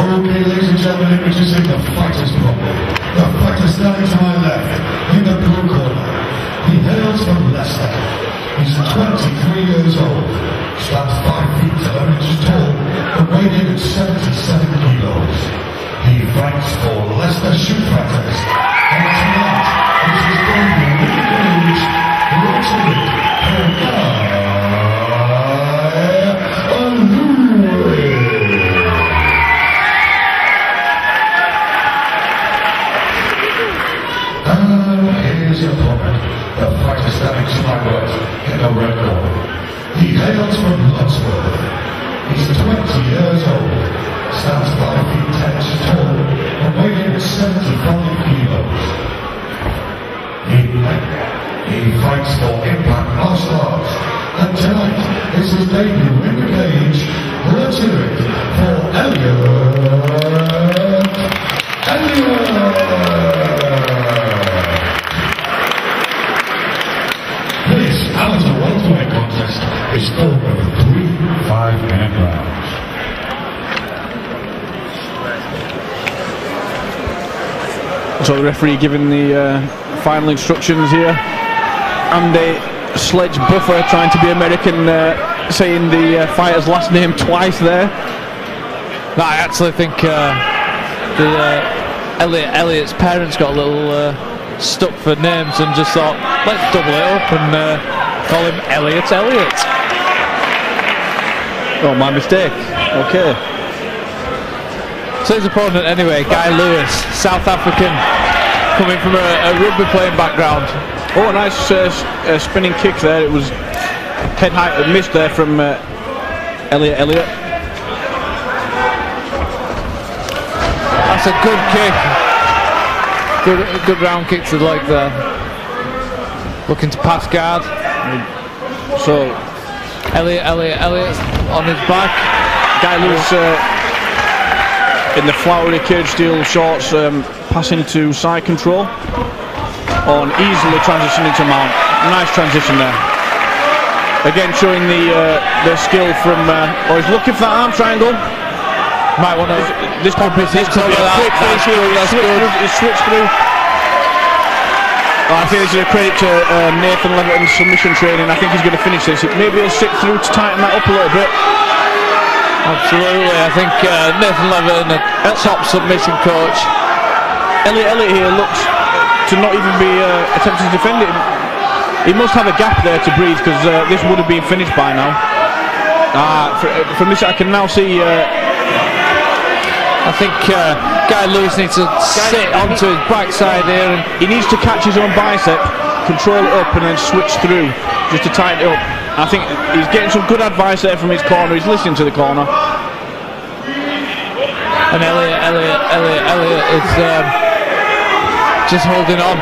Okay, ladies and gentlemen, introducing the fighters problem. The fighter standing to my left, in the blue corner. He hails from Leicester. He's 23 years old, stands 5 feet 11 inches tall, and weighs in at 77 kilos. He fights for Leicester Shoot Fighters. And tonight, this is going to be a huge lottery for Guy Lewis. His opponent, the fighter standing to my right in the red corner. He hails from Luxembourg. He's 20 years old, stands 5 feet 10 inches tall, and weighs in at 75 kilos. He fights for Impact Martial Arts, and tonight is his debut in the cage. Let's hear it for Elliot. This amateur welterweight contest is fought over 3 5-minute rounds. So the referee giving the final instructions here. Andy Sledge Buffer trying to be American, saying the fighter's last name twice there. No, I actually think Elliot's parents got a little stuck for names and just thought, let's double it up and call him Elliot. Oh, my mistake. Okay. So his opponent anyway, Guy Lewis, South African, coming from a rugby playing background. Oh, a nice spinning kick there. It was head height missed there from Elliot. That's a good kick. Good round kick to the leg there. Looking to pass guard. So Elliot on his back. Guy Lewis in the flowery cage steel shorts, passing to side control on easily transitioning to mount. Nice transition there. Again showing the skill from. He's looking for that arm triangle. Might want to. This could be a quick finish here. He's switched through. I think this is a credit to Nathan Leverton's submission training. I think he's going to finish this. Maybe he'll sit through to tighten that up a little bit. Absolutely, I think Nathan Leverton, a top submission coach. Elliot here looks to not even be attempting to defend it. He must have a gap there to breathe, because this would have been finished by now. From this I can now see. I think Guy Lewis needs to sit onto his backside here, and he needs to catch his own bicep, control it up, and then switch through just to tighten it up. I think he's getting some good advice there from his corner. He's listening to the corner. And Elliot is just holding on.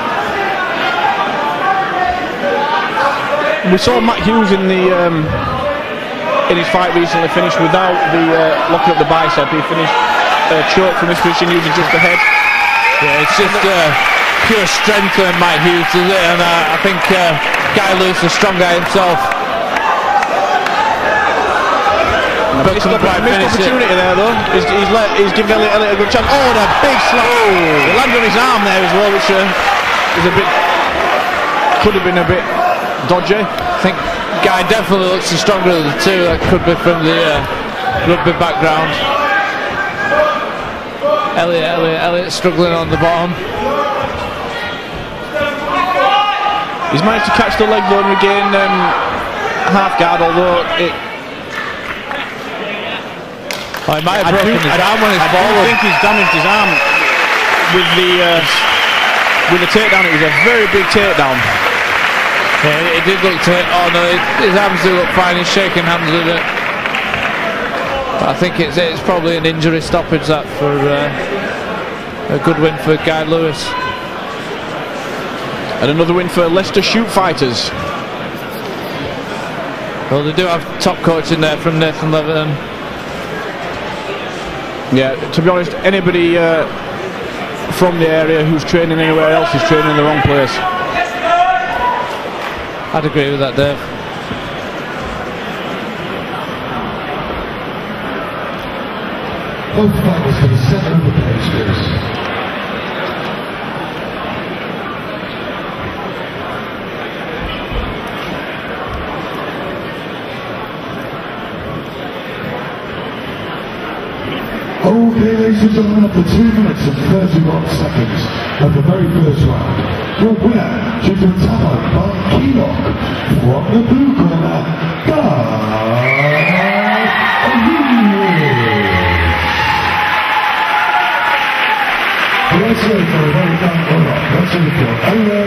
We saw Matt Hughes in his fight recently finish without the locking up the bicep. He finished choke from his position using just the head. Yeah, it's just pure strength in Matt Hughes, is it? And I think Guy Lewis is a strong guy himself. But he's got a missed opportunity there though. He's given Elliot a good chance. Oh, and a big slap! He landed on his arm there as well, which is a bit, could have been a bit dodgy. I think Guy definitely looks the stronger of the two. That could be from the rugby background. Elliot struggling on the bottom. He's managed to catch the leg though and regain half guard, although it. He might have broken his arm when he's forward. I think he's damaged his arm with the takedown. It was a very big takedown. Yeah, it did look to. Oh no, his arms do look fine. He's shaking hands with it. But I think it's probably an injury stoppage that for a good win for Guy Lewis. And another win for Leicester Shoot Fighters. Well, they do have top coaching there from Nathan Leverton. Yeah, to be honest, anybody from the area who's training anywhere else is training in the wrong place. I'd agree with that, Dave. Both fighters for the center of the page, please. Okay, ladies and gentlemen, after 2 minutes and 31 seconds of the very first round, your winner, due to a tap out by Keylog, from the blue corner, Let's go for a very fine corner. Let's go for